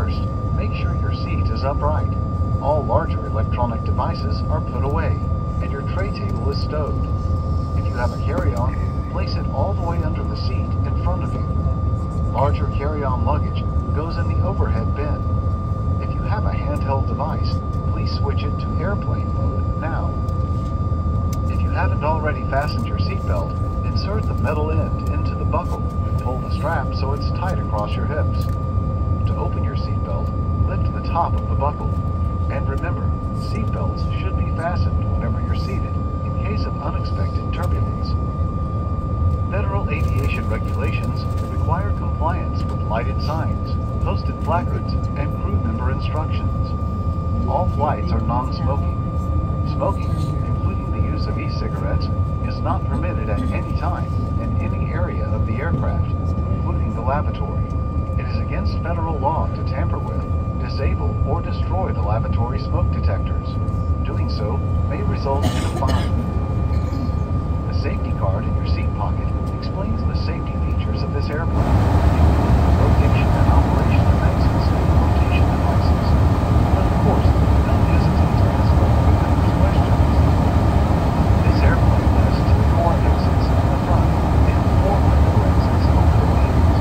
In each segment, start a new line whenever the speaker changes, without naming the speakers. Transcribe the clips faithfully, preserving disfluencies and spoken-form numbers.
First, make sure your seat is upright. All larger electronic devices are put away, and your tray table is stowed. If you have a carry-on, place it all the way under the seat in front of you. Larger carry-on luggage goes in the overhead bin. If you have a handheld device, please switch it to airplane mode now. If you haven't already fastened your seatbelt, insert the metal end into the buckle and pull the strap so it's tight across your hips. To open your seatbelt, lift the top of the buckle. And remember, seatbelts should be fastened whenever you're seated in case of unexpected turbulence. Federal aviation regulations require compliance with lighted signs, posted placards, and crew member instructions. All flights are non-smoking. Smoking, including the use of e-cigarettes, is not permitted at any time in any area of the aircraft, including the lavatory. It is against federal law to tamper with, disable, or destroy the lavatory smoke detectors. Doing so may result in a fine. The safety card in your seat pocket explains the safety features of this airplane, including rotation and operation of exits and rotation devices. But of course, don't hesitate to ask crew members questions. This airplane has two core exits in the front and four window exits over the wings.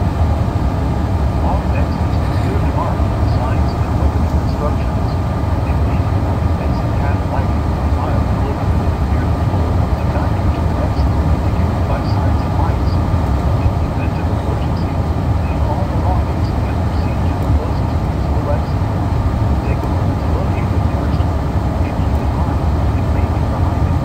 All exits are clearly marked with signs and opening instructions. If needed, exit path lighting or mild illuminated near the floor of the guide you to the exit, indicated by signs and lights. In the event of emergency, leave all belongings and proceed to the closest usable exit. Take a moment to locate the nearest one, and keep in mind it may be behind it.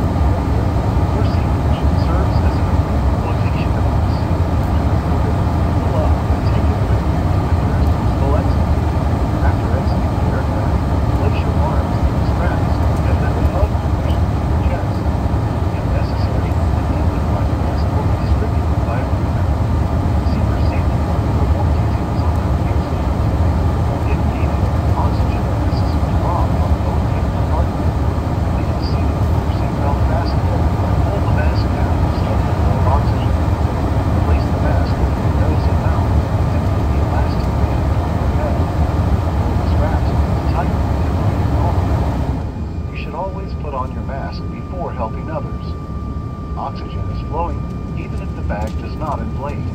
Your seat cushion serves as an approved flotation device. To remove it, pull up and take it with you to the nearest usable exit. After exiting the aircraft, place your arms in the straps and let the hub cushion to your chest. If necessary, an English flight mask will be distributed by a crew member. See your safety card for more details on how to use it. If needed, oxygen masks will drop on both end compartment. Leave the seating with your seatbelt fastened. Pull the mask down to start the flow of oxygen. Place the mask over your nose and mouth, and put the elastic band over your head. Pull the straps tighten and leave it normal. You should always put on your mask before helping others. Oxygen is flowing even if the bag does not inflate.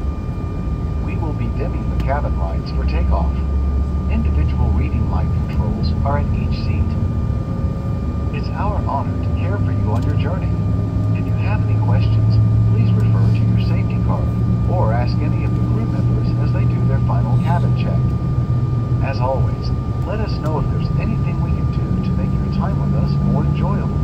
We will be dimming the cabin lights for takeoff. Individual reading light controls are at each seat. It's our honor to care for you on your journey. If you have any questions, please refer to your safety card or ask any of the crew members as they do their final cabin check. As always, let us know if there's anything we can do to make your time with us more enjoyable.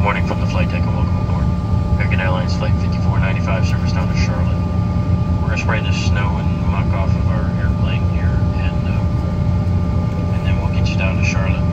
Morning from the flight deck and welcome aboard. American Airlines Flight fifty-four ninety-five service down to Charlotte. We're going to spray the snow and muck off of our airplane here, and, uh, and then we'll get you down to Charlotte.